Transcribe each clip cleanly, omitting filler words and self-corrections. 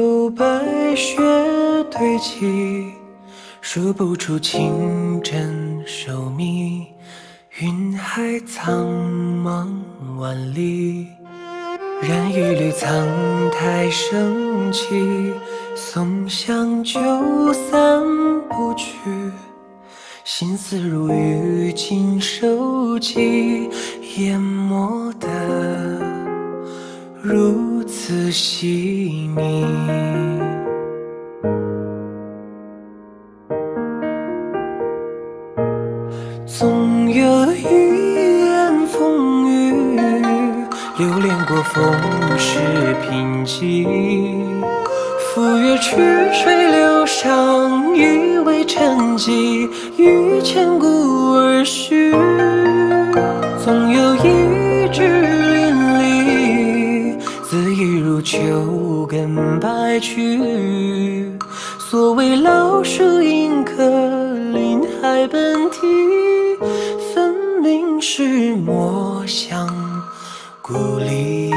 秋白雪堆积，数不出清真寿密。云海苍茫万里，染一缕苍苔升起。松香酒散不去，心思如雨尽收集，淹没得如此细腻。总有一眼风雨，流连过风世贫瘠。赴约曲水流觞，以为沉寂，于千古而续。总有一枝淋漓，恣意如秋根白去。所谓老树迎客，临海奔啼，分明是墨香故里。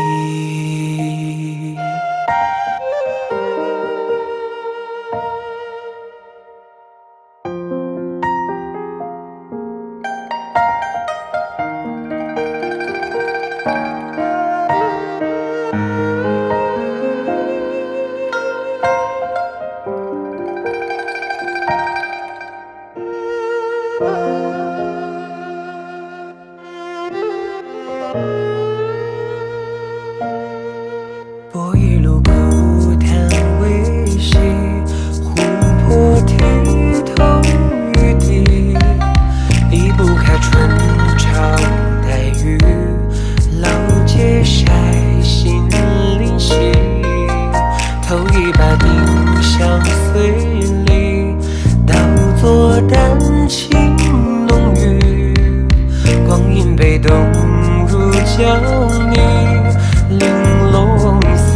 拨一路孤潭微细，湖泊剔透雨滴，离不开春潮带雨，老街晒心灵犀，投一把丁香碎里，倒作丹青浓郁，光阴被冻入胶泥，玲珑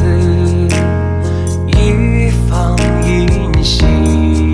一方银溪。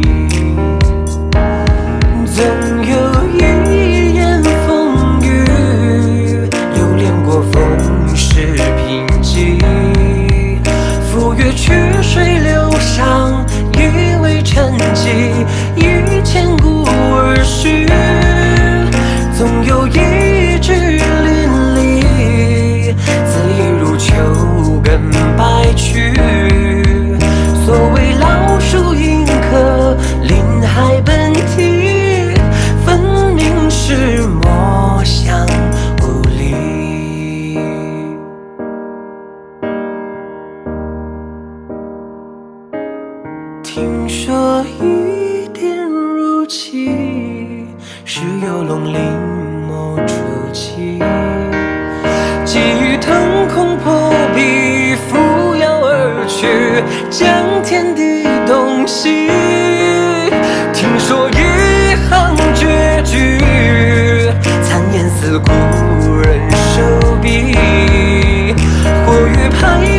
总有一眼风雨，流连过风世贫瘠。赴约曲水流觞，以为沉寂，于千古而续。总有一枝淋漓，恣意如秋根白去。所谓老树迎客，临海奔啼，分明是墨香故里。听说一点如期，是游龙临摹初期。急于腾空破壁，扶摇而去，将天地洞悉。听说一行绝句，残言似故人手笔。或于拍